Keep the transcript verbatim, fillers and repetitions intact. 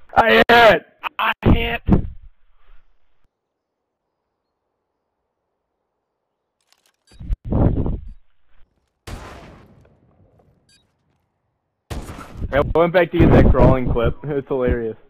I hit! I hit! I went back to get that crawling clip. It's hilarious.